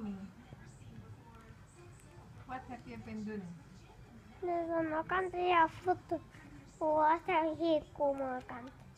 mommy. What have you been doing? Ne sono cantare a foto o a stare qui come canta.